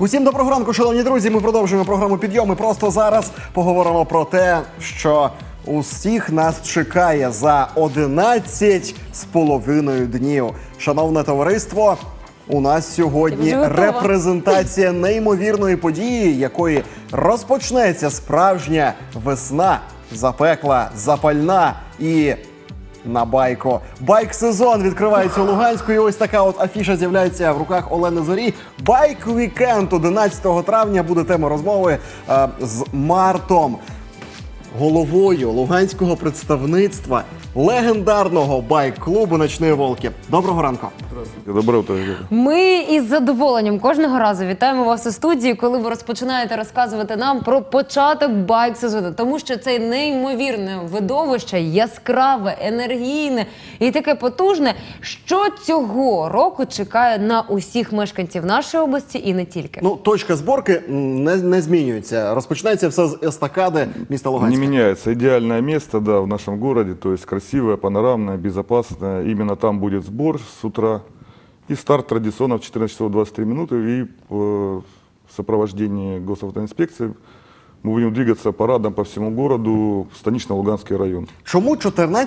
Усім доброго ранку, шановні друзі. Ми продовжуємо програму «Підйом». І просто зараз поговоримо про те, що усіх нас чекає за 11,5 днів. Шановне товариство, у нас сьогодні репрезентація неймовірної події, якої розпочнеться справжня весна, запекла, запальна і на байку. Байк-сезон відкривається у Луганську, і ось така от афіша з'являється в руках Олени Зорі. Байк-вікенд 11 травня буде тема розмови з Мартом, головою луганського представництва легендарного байк-клубу «Ночні волки». Доброго ранку. Доброе утро. Ми із задоволенням кожного разу вітаємо вас у студії, коли ви розпочинаєте розказувати нам про початок байк-сезону. Тому що це неймовірне видовище, яскраве, енергійне і таке потужне, що цього року чекає на усіх мешканців нашої області і не тільки. Ну, точка зборки не змінюється. Розпочинається все з естакади міста Луганська. Не меняется. Идеальное место, да, в нашем городе, то есть красивое, панорамное, безопасное. Именно там будет сбор с утра. И старт традиционно в 14 часов 23 минуты. И в сопровождении госавтоинспекции мы будем двигаться парадом по всему городу в станично-Луганский район. Чому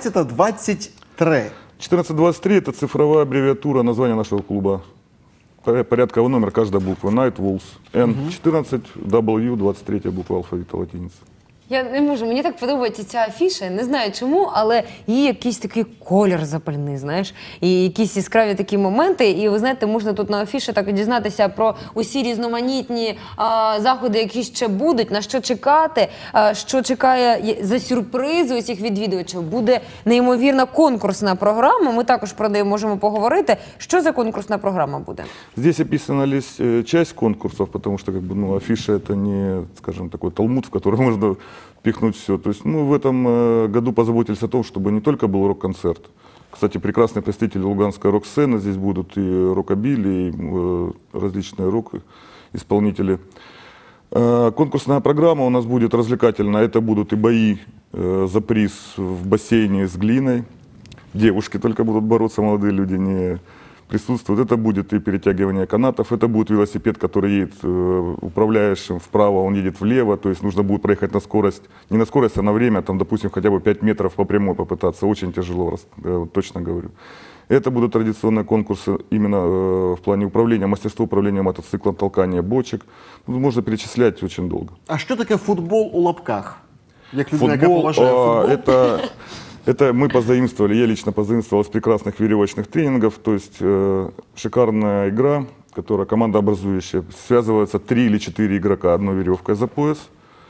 14:23? 1423 – это цифровая аббревиатура названия нашего клуба. Порядковый номер каждой буквы. Night Wolves. N14 W 23 буква алфавита латиницы. Я не можу, мені так подобається ця афіша, не знаю чому, але її якийсь такий колір запальний, знаєш, і якісь яскраві такі моменти, і ви знаєте, можна тут на афіші так дізнатися про усі різноманітні заходи, які ще будуть, на що чекати, що чекає за сюрпризи усіх відвідувачів. Буде неймовірна конкурсна програма, ми також про неї можемо поговорити. Що за конкурсна програма буде? Здесь описана лишь часть конкурсов, потому что афиша это не, скажем, такой талмуд, в который можно впихнуть все. То есть мы в этом году позаботились о том, чтобы не только был рок-концерт. Кстати, прекрасные представители луганской рок-сцены здесь будут, и рокобили, и различные рок-исполнители. Конкурсная программа у нас будет развлекательная. Это будут и бои за приз в бассейне с глиной. Девушки только будут бороться, молодые люди не присутствуют. Это будет и перетягивание канатов, это будет велосипед, который едет управляющим вправо, он едет влево, то есть нужно будет проехать на скорость, не на скорость, а на время, там, допустим, хотя бы 5 метров по прямой попытаться, очень тяжело, точно говорю. Это будут традиционные конкурсы именно в плане управления, мастерства управления мотоциклом, толкания бочек. Можно перечислять очень долго. А що таке футбол у лапках? Як людина, яка поважає футбол? Это мы позаимствовали, я лично позаимствовал с прекрасных веревочных тренингов, то есть шикарная игра, которая командообразующая. Связываются 3 или 4 игрока одной веревкой за пояс,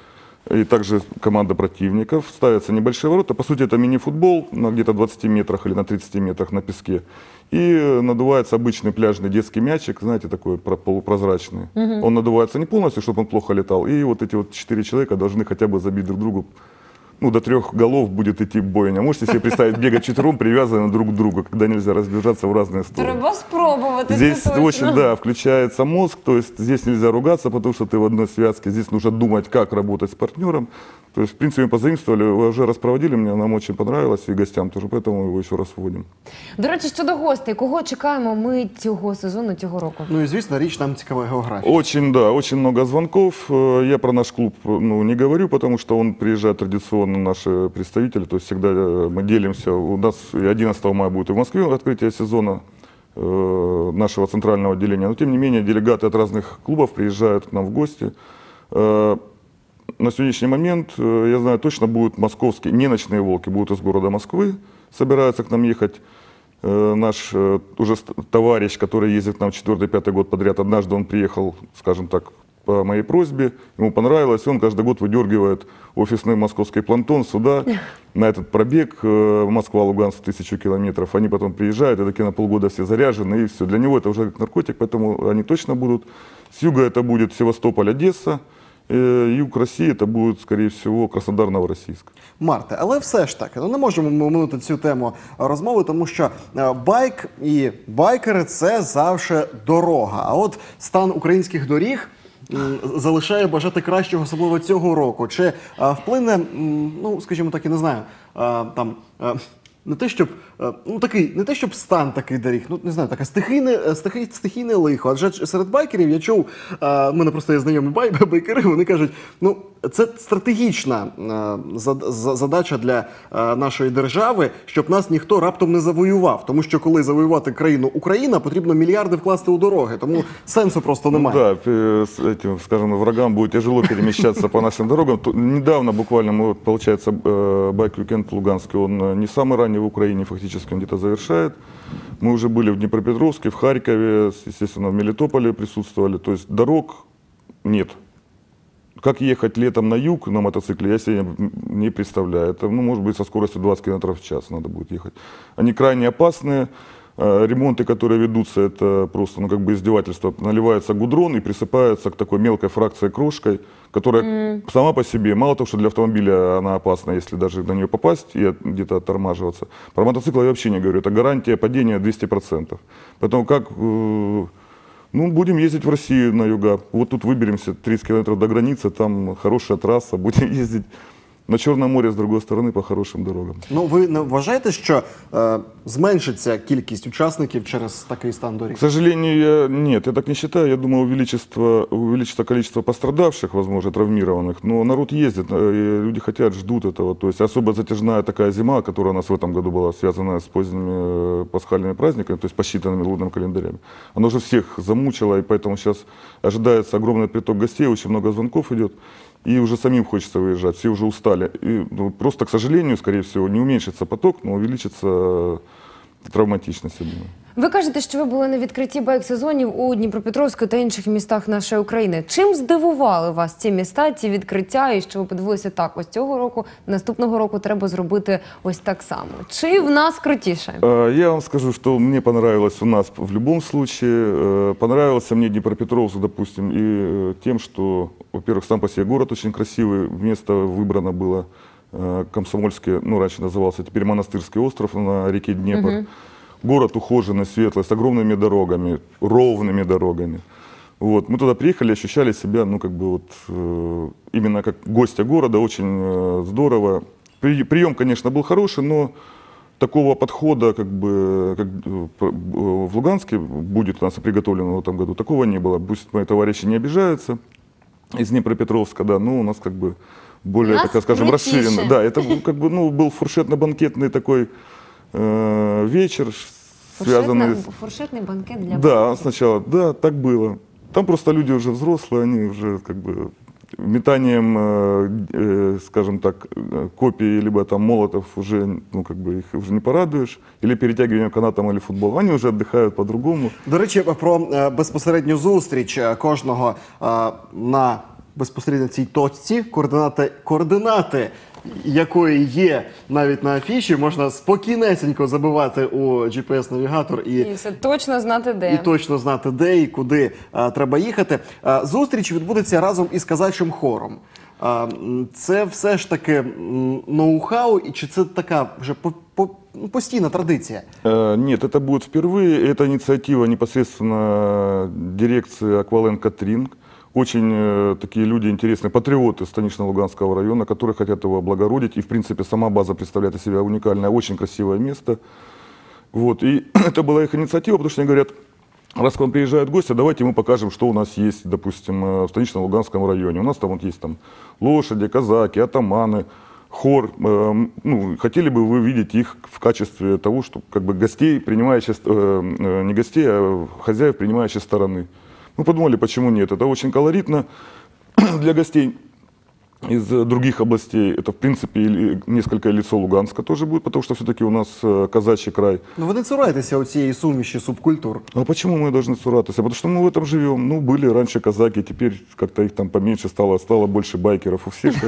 и также команда противников. Ставятся небольшие ворота, по сути это мини-футбол на где-то 20 метрах или на 30 метрах на песке. И надувается обычный пляжный детский мячик, знаете, такой полупрозрачный. Он надувается не полностью, чтобы он плохо летал, и вот эти вот 4 человека должны хотя бы забить друг другу. Ну, до 3 голов будет идти бойня. Можете себе представить, бегать четвером, привязанные друг к другу, когда нельзя разбежаться в разные стороны. Треба спробувати. Здесь очень, да, включается мозг, то есть здесь нельзя ругаться, потому что ты в одной связке. Здесь нужно думать, как работать с партнером. То есть, в принципе, мы позаимствовали, уже раз проводили, нам очень понравилось, и гостям тоже, поэтому его еще раз вводим. До речі, щодо гостей, кого чекаємо ми цього сезону, цього року? Ну і, звісно, річ нам цікава географія. Очень, да, очень много звонков. Я про наш клуб не говорю, потому что он приезжает традиционно, наши представители, то есть всегда мы делимся. У нас 11 мая будет и в Москве открытие сезона нашего центрального отделения, но тем не менее делегаты от разных клубов приезжают к нам в гости. На сегодняшний момент, я знаю, точно будут московские, не «Ночные волки», будут из города Москвы, собираются к нам ехать. Наш уже товарищ, который ездит к нам 4-5 год подряд, однажды он приехал, скажем так, по моей просьбе, ему понравилось, и он каждый год выдергивает офисный московский плантон сюда, на этот пробег Москва-Луганск 1000 километров. Они потом приезжают, и такие на полгода все заряжены, и все. Для него это уже как наркотик, поэтому они точно будут. С юга это будет Севастополь, Одесса. Юг Росії – це буде, скоріше всього, Краснодар, Новороссийск. Марте, але все ж таки, не можемо оминути цю тему розмови, тому що байк і байкери – це завжди дорога. А от стан українських доріг залишає бажати кращого, особливо цього року. Чи вплине, ну, скажімо так, я не знаю, там не те, щоб не те, щоб стан такий доріг, не знаю, таке стихійне лихо. Адже серед байкерів я чув, в мене просто є знайомі байкери, вони кажуть, це стратегічна задача для нашої держави, щоб нас ніхто раптом не завоював. Тому що коли завоювати країну Україна, потрібно мільярди вкласти у дороги. Тому сенсу просто немає. Да, с этим, скажем, врагам будет тяжело перемещаться по нашим дорогам. Недавно, буквально, получается, байк-уикенд в Луганске, он не самый ранний в Украине, фактически он где-то завершает. Мы уже были в Днепропетровске, в Харькове, естественно, в Мелитополе присутствовали. То есть дорог нет. Как ехать летом на юг на мотоцикле, я себе не представляю. Это, может быть, со скоростью 20 км в час надо будет ехать. Они крайне опасные. Ремонты, которые ведутся, это просто, издевательство. Наливается гудрон и присыпается к такой мелкой фракции крошкой, которая сама по себе, мало того, что для автомобиля она опасна, если даже на нее попасть и где-то оттормаживаться. Про мотоцикл я вообще не говорю. Это гарантия падения 200%. Поэтому как... будем ездить в Россию на юга. Вот тут выберемся 30 километров до границы, там хорошая трасса, будем ездить на Чорне море, з другої сторони, по хорошим дорогам. Ви не вважаєте, що зменшиться кількість учасників через такий стан доріг? К сожалению, нет, я так не считаю. Я думаю, увеличится количество пострадавших, возможно, травмированных. Но народ ездит, люди хотят, ждут этого. То есть особо затяжная такая зима, которая у нас в этом году была связана с поздними пасхальными праздниками, то есть посчитанными лунными календарями, она уже всех замучила, и поэтому сейчас ожидается огромный приток гостей, очень много звонков идет. И уже самим хочется выезжать, все уже устали. И, просто, к сожалению, скорее всего, не уменьшится поток, но увеличится травматичность, я думаю. Ви кажете, що ви були на відкритті байк-сезонів у Дніпропетровську та інших містах нашої України. Чим здивували вас ці міста, ці відкриття, і що ви подивилися так, ось цього року, наступного року треба зробити ось так само? Чи в нас крутіше? Я вам скажу, что мне понравилось у нас в любом случае. Понравился мне Днепропетровск, допустим, и тем, что, во-первых, сам по себе город очень красивый, место выбрано было Комсомольский, раньше назывался, теперь Монастырский остров на реке Днепр. Город ухоженный, светлый, с огромными дорогами, ровными дорогами. Вот. Мы туда приехали, ощущали себя, именно как гостя города, очень здорово. Прием, конечно, был хороший, но такого подхода, как в Луганске будет у нас приготовлено в этом году, такого не было. Пусть мои товарищи не обижаются из Днепропетровска, да, но у нас более, так скажем, расширенно. Да, это был фуршетно-банкетный такой вечер, связанный... Фуршетный банкет для Да, сначала, да, так было. Там просто люди уже взрослые, они уже метанием, скажем так, копий, либо там молотов уже, их уже не порадуешь, или перетягиванием канатом или футболом. Они уже отдыхают по-другому. До речі, про безпосередню зустріч кожного на безпосередньо цій точці, координати якої є навіть на афіші, можна спокійнесенько забивати у GPS-навігатор і все точно знати де. І точно знати де і куди треба їхати. Зустріч відбудеться разом із казачим хором. Це все ж таки ноу-хау, чи це така вже постійна традиція? Нет, это будет впервые. Это инициатива непосредственно дирекции «Аквалэнд Катрин». Очень такие люди интересные, патриоты Станично-Луганского района, которые хотят его облагородить. И, в принципе, сама база представляет из себя уникальное, очень красивое место. Вот. И это была их инициатива, потому что они говорят, раз к вам приезжают гости, давайте мы покажем, что у нас есть, допустим, в Станично-Луганском районе. У нас там есть лошади, казаки, атаманы, хор. Хотели бы вы видеть их в качестве того, что гостей, принимающих, не гостей, а хозяев, принимающей стороны. Мы подумали, почему нет. Это очень колоритно для гостей из других областей. Это, в принципе, несколько лицо Луганска тоже будет, потому что все-таки у нас казачий край. Но вы не цураетесь цієї суміші субкультур? А почему мы должны цураться? Потому что мы в этом живем. Были раньше казаки, теперь как-то их там поменьше стало больше байкеров у всех.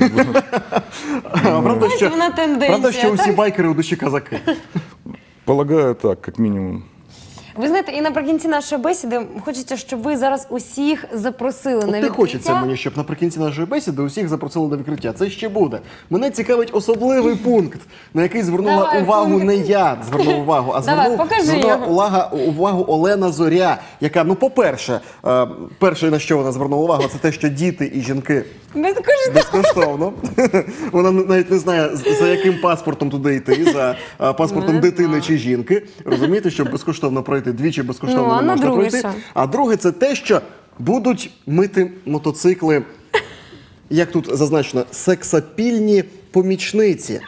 Правда, що усі байкери у душі казаки? Полагаю, так, как минимум. Ви знаєте, і наприкінці нашої бесіди хочеться, щоб ви зараз усіх запросили на От не відкриття. хочеться мені, щоб наприкінці нашої бесіди усіх запросили на відкриття. Це ще буде. Мене цікавить особливий пункт, на який звернула Давай, увагу пункт. не я звернув увагу, а Давай, покажи звернула його. увагу Олена Зоря, яка, ну, по-перше, перше, на що вона звернула увагу, це те, що діти і жінки Безкоштовно. безкоштовно. Вона навіть не знає, за яким паспортом туди йти, за паспортом Не дитини знаю. чи жінки. Розумієте, щоб безкоштовно пройти, двічі безкоштовно Ну, не а можна друге пройти. що? А друге, це те, що будуть мити мотоцикли, як тут зазначено, сексапільні помічниці.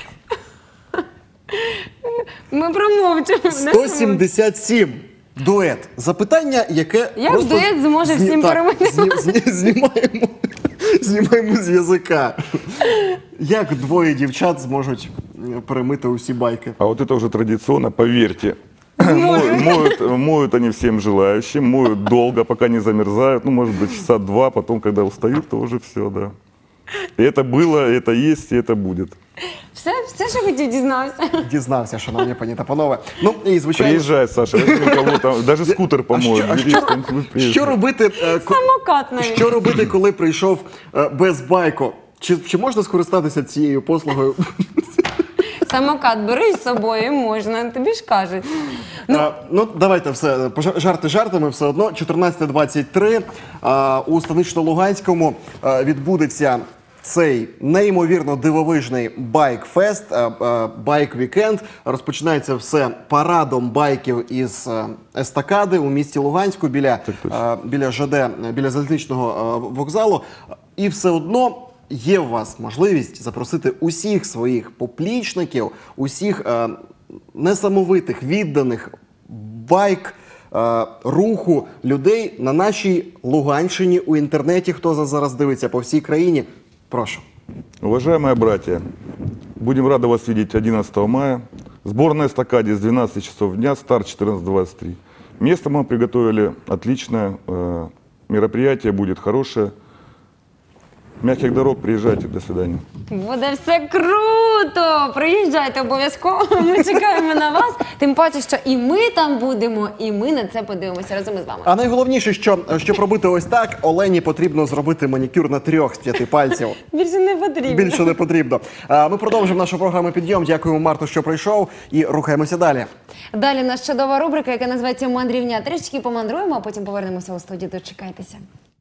Ми промовчимо. 177. Дует. Запитання, яке Як просто дует зможе всім перемити? Знімаємо з язика. Як двоє дівчат зможуть перемити усі байки? А вот это уже традиционно, поверьте. Моют они всем желающим, моют долго, пока не замерзают, ну, может быть, часа два, потом, когда устают, то уже все, да. И это было, это есть, и это будет. Все, що хотів, дізнався. Дізнався, шановні пані та панове. Ну, і звичайно, Приезжай, Саша, возьми кого-то, даже скутер помоют. що робити, Самокат навіть. що робити, коли прийшов без байку? Чи можна скористатися цією послугою? Самокат бери з собою, можна, тобі ж кажуть. Ну, давайте все, жарти жартами, все одно. 14:23 у Станично-Луганському відбудеться цей неймовірно дивовижний байк-фест, байк-вікенд. Розпочинається все парадом байків із естакади у місті Луганську біля ЖД, біля залізничного вокзалу. І все одно є у вас можливість запросити усіх своїх поплічників, усіх несамовитих, відданих байк руху людей на нашій Луганщині у інтернеті. Хто зараз дивиться по всій країні, прошу. Уважаемые братья, будем рады вас видеть 11 мая. Сборная эстакаде с 12 часов дня, старт 14:23. Место мы приготовили отличное, мероприятие будет хорошее. Мягких дорог, приезжайте, до свидания. Буде все круто! Приїжджайте обов'язково, ми чекаємо на вас. Тим паче, що і ми там будемо, і ми на це подивимося разом із вами. А найголовніше, щоб робити ось так, Олені потрібно зробити манікюр на 3 з 5 пальців. Більше не потрібно. Більше не потрібно. Ми продовжимо нашу програму «Підйом». Дякуємо, Марту, що прийшов, і рухаємося далі. Далі у нас чудова рубрика, яка називається «Мандрівня». Трішки помандруємо, а потім повернемося у студію. Дочекайтеся.